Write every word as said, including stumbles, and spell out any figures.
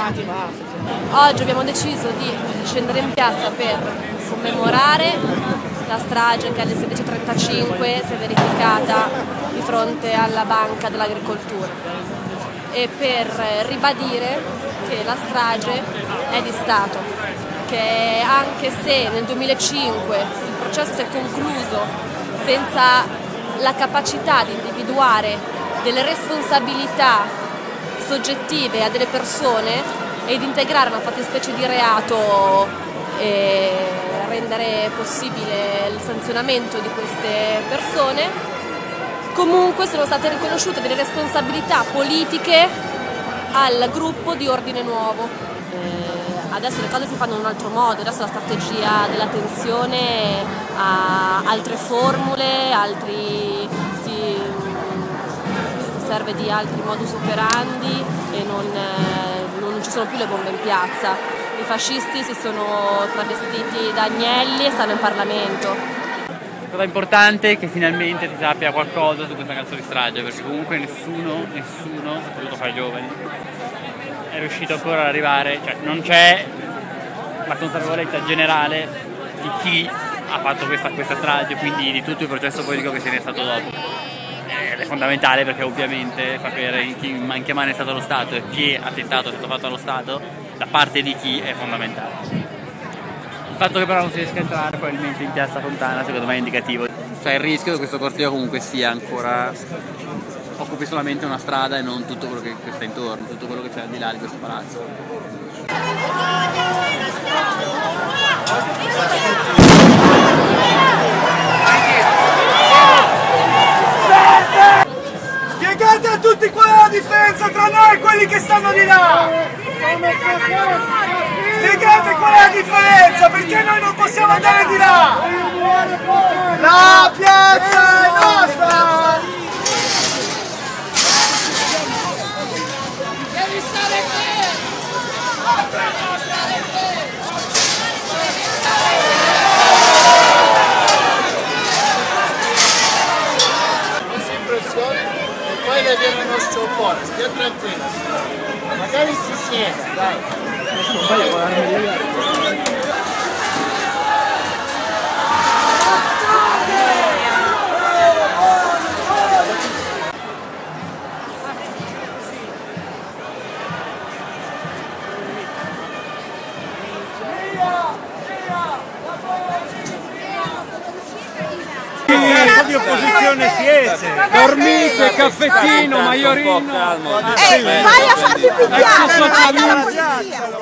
Oggi abbiamo deciso di scendere in piazza per commemorare la strage che alle sedici e trentacinque si è verificata di fronte alla Banca dell'Agricoltura e per ribadire che la strage è di Stato, che anche se nel duemilacinque il processo si è concluso senza la capacità di individuare delle responsabilità soggettive a delle persone e di integrare una fattispecie di reato e rendere possibile il sanzionamento di queste persone, comunque sono state riconosciute delle responsabilità politiche al gruppo di Ordine Nuovo. Eh, adesso le cose si fanno in un altro modo, adesso la strategia della tensione ha altre formule, altri, si serve di altri modus operandi e non, eh, non ci sono più le bombe in piazza. I fascisti si sono travestiti da agnelli e stanno in Parlamento. La cosa importante è che finalmente si sappia qualcosa su questa cazzo di strage, perché comunque nessuno, nessuno, soprattutto fra i giovani, è riuscito ancora ad arrivare, cioè non c'è la consapevolezza generale di chi ha fatto questa, questa strage, quindi di tutto il processo politico che se ne è stato dopo. Ed è fondamentale perché ovviamente sapere in, chi, in che mano è stato lo Stato e chi ha tentato è stato fatto allo Stato da parte di chi è fondamentale. Il fatto che però non si riesca a entrare probabilmente in piazza Fontana secondo me è indicativo. C'è il rischio che questo corteo comunque sia ancora, occupi solamente una strada e non tutto quello che, che sta intorno, tutto quello che c'è al di là di questo palazzo. Spiegate a tutti qual è la differenza tra noi e quelli che stanno di là! Spiegate qual è la differenza, perché noi non possiamo andare di là! La piazza è nostra! Devi stare fermo! E poi le viene uno sciopone, stia tranquillo, magari si siede, dai. Non vai a guardarmi le di opposizione siete? Dormite, caffettino, maiorino. Eh, vai a farti picchiare, vai dalla polizia.